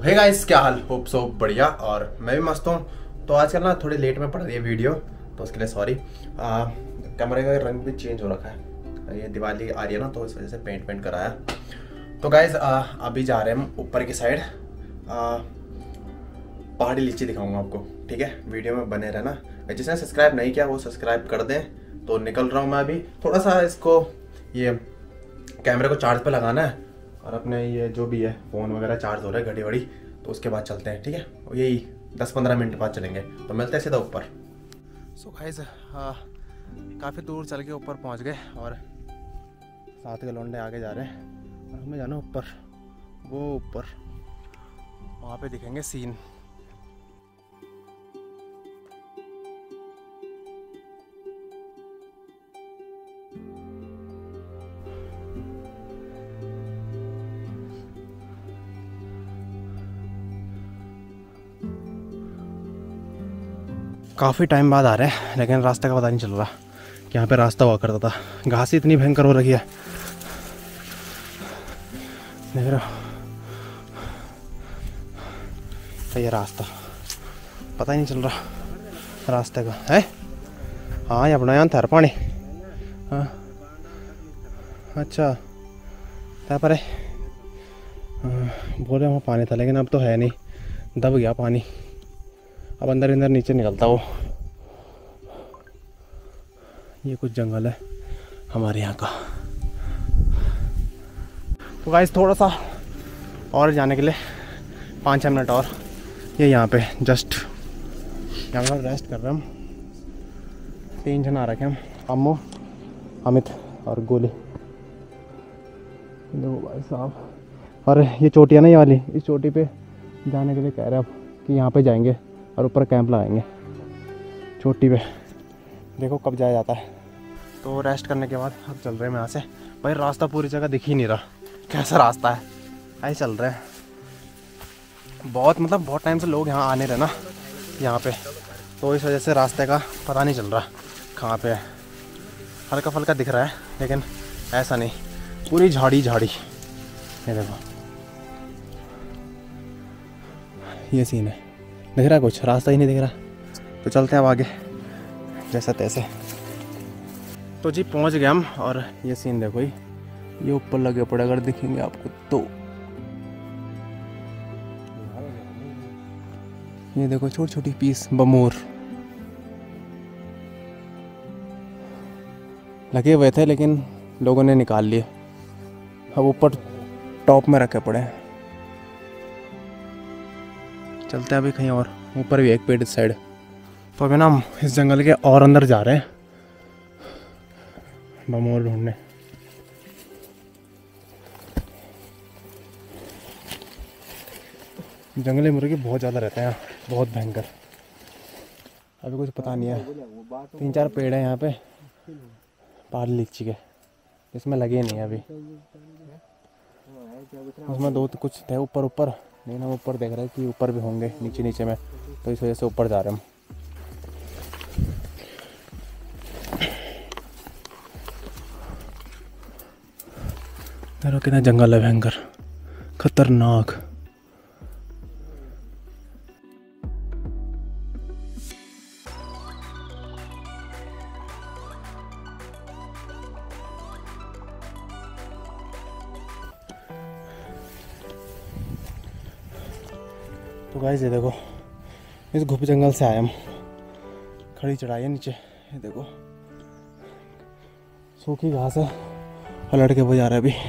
Hey guys, क्या हाल? Hope so बढ़िया और मैं भी मस्त हूँ। तो आजकल ना थोड़ी लेट में पड़ रही है वीडियो, तो उसके लिए सॉरी। कैमरे का रंग भी चेंज हो रखा है, ये दिवाली आ रही है ना, तो इस वजह से पेंट कराया। तो गाइस अभी जा रहे हैं हम ऊपर की साइड। पहाड़ी लीची दिखाऊंगा आपको, ठीक है? वीडियो में बने रहना। जिसने सब्सक्राइब नहीं किया वो सब्सक्राइब कर दें। तो निकल रहा हूँ मैं अभी, थोड़ा सा इसको ये कैमरे को चार्ज पे लगाना है और अपने ये जो भी है फ़ोन वगैरह चार्ज हो रहा है, घड़ी वड़ी, तो उसके बाद चलते हैं, ठीक है? यही 10-15 मिनट बाद चलेंगे, तो मिलते हैं सीधा ऊपर। सो गाइस काफ़ी दूर चल के ऊपर पहुंच गए और 7 के लौंडे आगे जा रहे हैं और हमें जाना ऊपर। वो ऊपर वहाँ पे दिखेंगे सीन। काफ़ी टाइम बाद आ रहे हैं, लेकिन रास्ते का पता नहीं चल रहा कि यहाँ पे रास्ता हुआ करता था। घास इतनी भयंकर हो रही है, देख रहे हो? ये रास्ता पता ही नहीं चल रहा रास्ते का है। हाँ, ये अपना यहाँ था पानी। हाँ अच्छा, क्या पर है? बोले वहाँ पानी था, लेकिन अब तो है नहीं, दब गया पानी। अब अंदर नीचे निकलता वो। ये कुछ जंगल है हमारे यहाँ का। तो गाइस थोड़ा सा और जाने के लिए 5-6 मिनट और। ये यहाँ पे जस्ट यहाँ पर रेस्ट कर रहे हैं हम। 3 जन आ रखे हम, अम्मू, अमित और गोली। देखो भाई साहब, और ये चोटी है ना, ये वाली, इस चोटी पे जाने के लिए कह रहे हैं अब कि यहाँ पे जाएंगे और ऊपर कैंप लगाएंगे चोटी पे। देखो कब जाया जाता है। तो रेस्ट करने के बाद अब चल रहे हैं यहाँ से। भाई रास्ता पूरी जगह दिख ही नहीं रहा, कैसा रास्ता है। ऐसे चल रहे हैं बहुत टाइम से लोग यहाँ आने रहे ना यहाँ पे, तो इस वजह से रास्ते का पता नहीं चल रहा कहाँ पे है। हल्का फुल्का दिख रहा है, लेकिन ऐसा नहीं, पूरी झाड़ी झाड़ी। ये देखो, ये सीन है। दिख रहा है कुछ? रास्ता ही नहीं दिख रहा। तो चलते हैं अब आगे जैसा तैसे। तो जी पहुंच गए हम, और ये सीन देखो, ये ऊपर लगे पड़े, अगर दिखेंगे आपको तो। ये देखो छोटी छोटी पीस बमोर लगे हुए थे, लेकिन लोगों ने निकाल लिए। अब ऊपर टॉप में रखे पड़े हैं। चलते हैं अभी कहीं और, ऊपर भी एक पेड़ इस साइड। तो अभी ना हम इस जंगल के और अंदर जा रहे हैं बमोर ढूंढने। जंगली मुर्गे बहुत ज़्यादा रहते हैं यहाँ, बहुत भयंकर। अभी कुछ पता नहीं है। 3-4 पेड़ हैं यहाँ पे पहाड़ी लीची के, इसमें लगे नहीं अभी। उसमें 2 तो कुछ थे ऊपर, लेकिन हम ऊपर देख रहे हैं कि ऊपर भी होंगे नीचे में, तो इस वजह से ऊपर जा रहे हैं हम। देखो कितना जंगल है भयंकर, खतरनाक। तो गाइस ये देखो, इस घुप जंगल से आए हम। खड़ी चढ़ाई है नीचे, ये देखो सूखी घास है और लड़के वो जा रहे हैं अभी।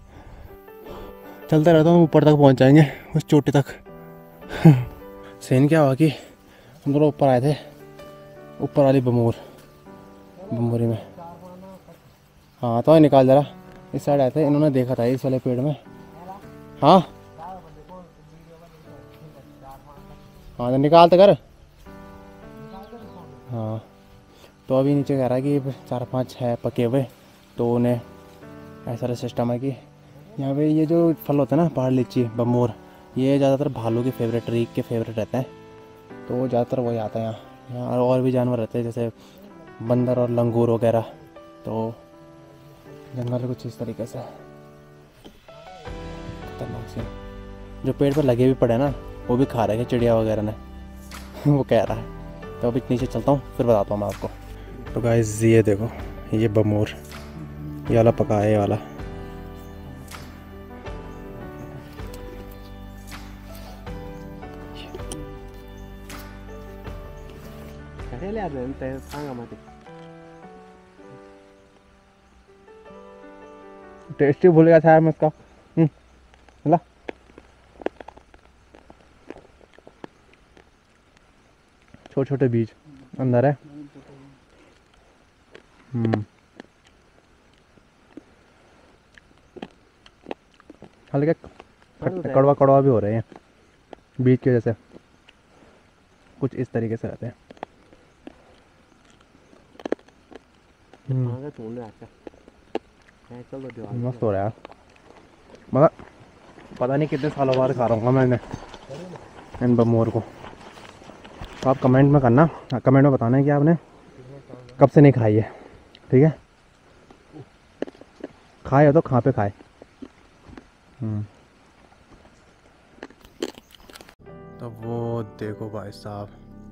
चलते रहता हूँ, ऊपर तक पहुँच जाएंगे, उस चोटी तक। सीन क्या हुआ कि हम दोनों ऊपर आए थे, ऊपर वाली बमोरी में। हाँ तो निकाल जरा, इस साइड आए थे, इन्होंने देखा था इस वाले पेड़ में। हाँ हाँ तो निकाल तो कर। हाँ तो अभी नीचे कह रहा है कि 4-5 है पके हुए, तो उन्हें ऐसा सिस्टम है कि यहाँ पे ये जो फल होता है ना पहाड़ लीची बमोर, ये ज़्यादातर भालू के फेवरेट, रीक के फेवरेट रहते हैं, तो ज़्यादातर वही आता है यहाँ। और भी जानवर रहते हैं जैसे बंदर और लंगूर वगैरह। तो जंगल कुछ इस तरीके से खतरनाक सीन। जो पेड़ पर लगे भी पड़े ना वो भी खा रहे हैं चिड़िया वगैरह ने वो कह रहा है। तो अभी नीचे चलता हूँ फिर बताता हूँ मैं आपको। तो गाइस ये देखो ये बमोर, ये वाला पका है, ये वाला। टेस्टी भूल गया था मैं इसका। ला छोटे छोटे बीज अंदर है। हल्के कड़वा कड़वा भी हो रहे हैं बीज की वजह से, कुछ इस तरीके से रहते हैं। मस्त हो रहा है मतलब पता नहीं कितने सालों बाद खा रहा हूँ मैंने इन बमोर को। तो आप कमेंट में करना, कमेंट में बताना है कि आपने कब से नहीं खाई है, ठीक है। खाए हो तो कहाँ पे खाए। तो वो देखो भाई साहब,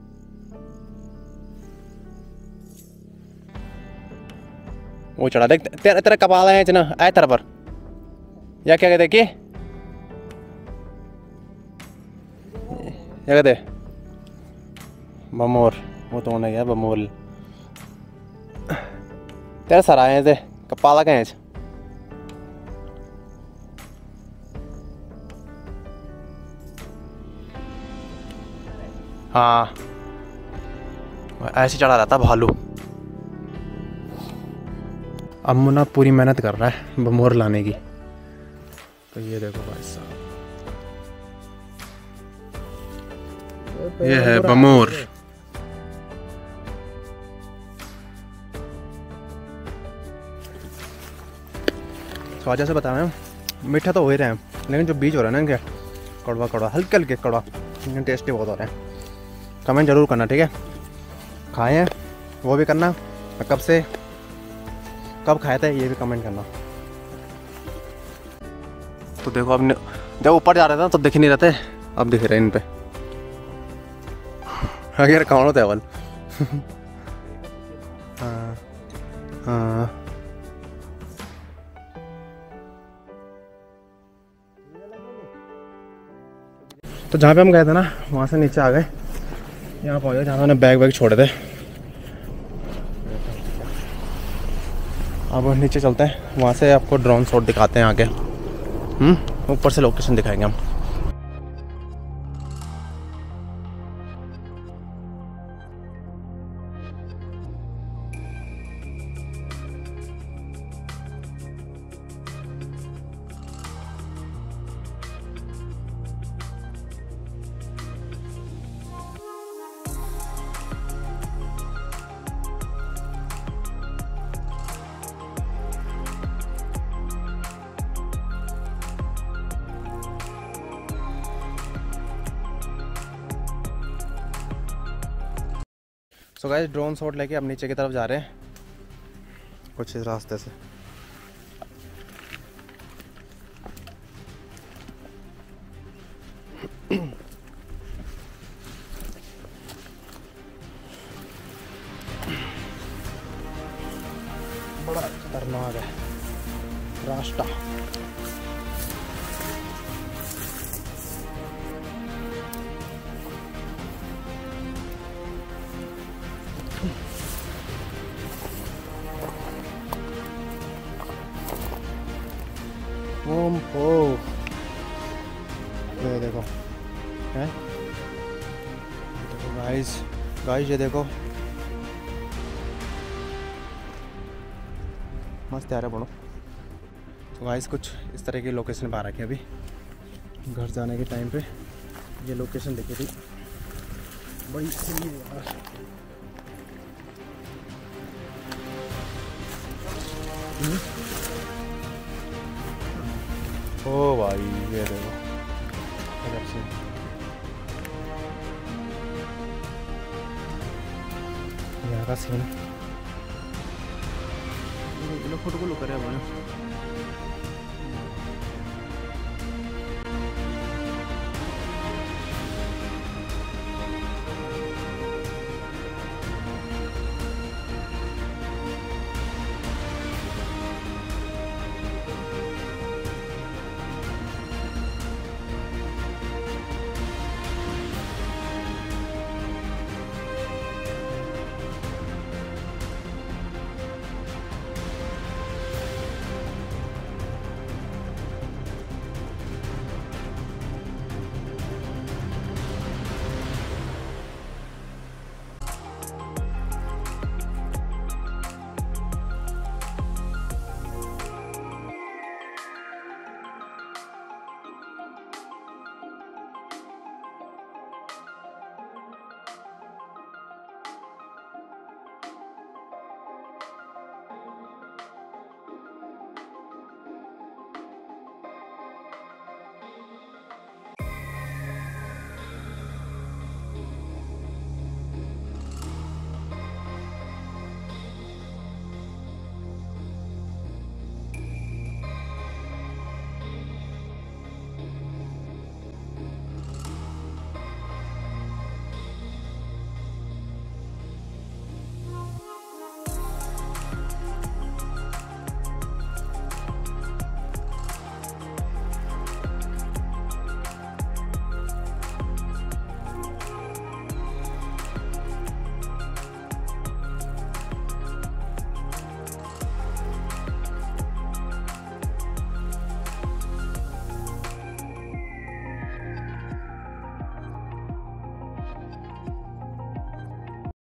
वो चढ़ा देख तेरा तेरा कपाल है ना आए तेरा पर, या क्या कहते कि क्या कहते बमोर, वो तो होने गया बमोल। तेरा सर आए थे कपाला कहें। हाँ ऐसे चढ़ा रहता भालू। अम्मू ना पूरी मेहनत कर रहा है बमोर लाने की। तो ये देखो भाई साहब, ये है बमोर। स्वाद से बता रहे हैं, मीठा तो हो ही रहे हैं लेकिन जो बीज हो रहा है ना इनके कड़वा कड़वा, हल्के हल्के कड़वा, इनके टेस्टी बहुत हो रहे हैं। कमेंट जरूर करना, ठीक है। खाए हैं वो भी करना, कब से कब खाए थे ये भी कमेंट करना। तो देखो अब जब ऊपर जा रहे थे तो दिख नहीं रहे थे, अब दिख रहे हैं इन पे। अगर कौन होता है अवल। हाँ हाँ तो जहाँ पे हम गए थे ना वहाँ से नीचे आ गए, यहाँ पहुँच गए जहाँ मैंने बैग वैग छोड़े थे। अब नीचे चलते हैं, वहाँ से आपको ड्रोन शॉट दिखाते हैं आगे। ऊपर से लोकेशन दिखाएंगे हम। सो गाइस ड्रोन शॉट लेके अब नीचे की तरफ जा रहे हैं कुछ इस रास्ते से। बड़ा खतरनाक है रास्ता। ओ ये देखो है, देखो गाइस ये देखो मस्त यार है बड़ो। तो गाइस कुछ इस तरह की लोकेशन पा रखी है अभी घर जाने के टाइम पे। ये लोकेशन देखी थी बड़ी सही है यार। ओ भाई ये देखो इधर से यहाँ का सीन, फोटो को लो करे भाई।